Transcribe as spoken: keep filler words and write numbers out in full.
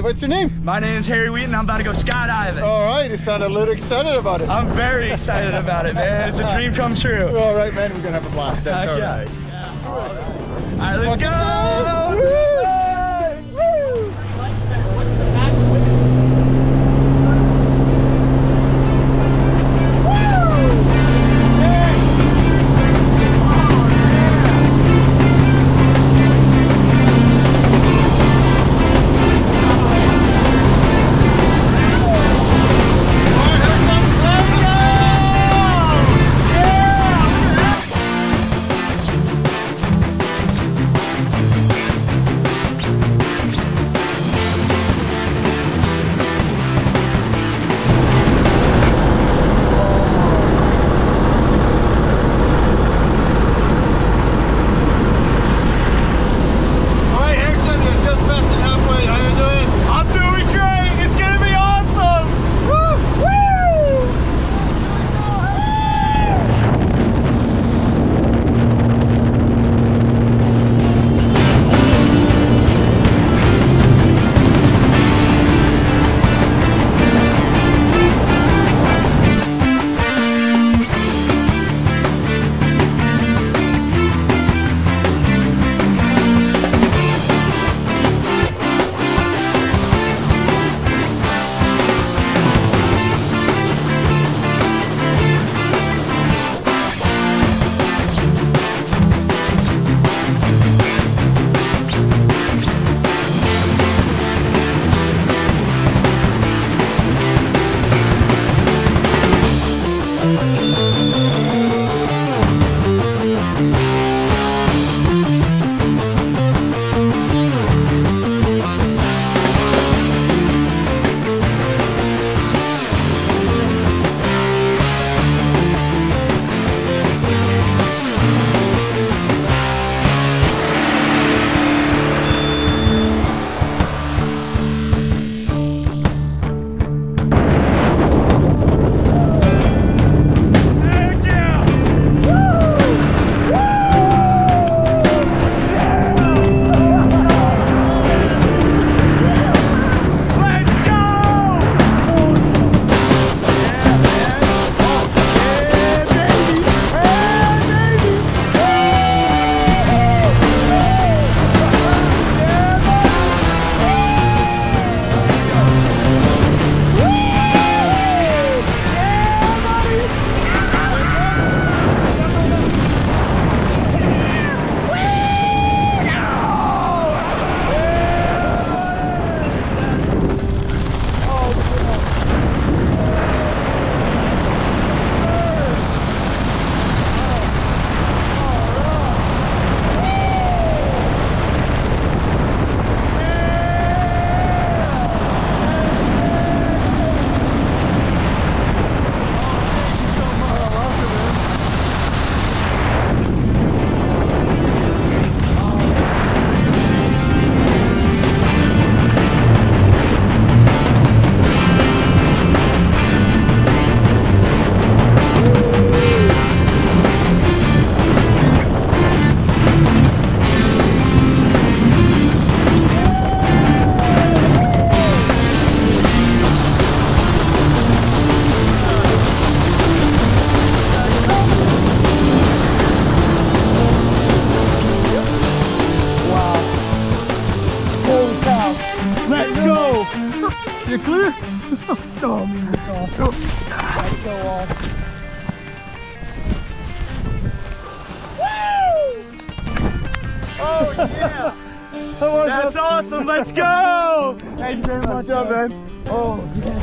what's your name? My name is Harry Wheaton. I'm about to go skydiving. All right, you sound a little excited about it. I'm very excited about it, man. It's a dream come true. All right, man, we're gonna have a blast. That's all yeah. right. Yeah. All right, all right, let's Fucking go. go. You clear? Oh man, that's awesome. That's so awesome. Woo! Oh yeah! That's awesome, let's go! Thank you very much, man. Oh yeah.